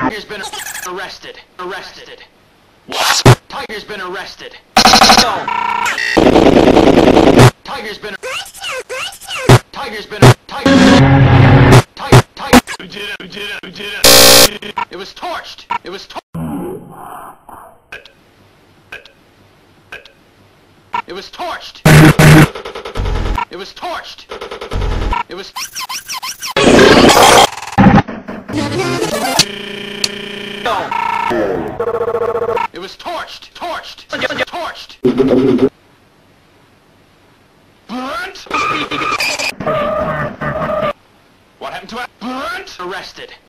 Tiger's been arrested. Arrested. What? Tiger's been arrested. No. Tiger's been. Tiger's been. Tiger. Who did it? Who did it? Who did it? It was torched. It was torched. It was torched. It was torched. It was. No. It was torched. Torched. Torched. Burnt. What happened to it? Burnt. Arrested.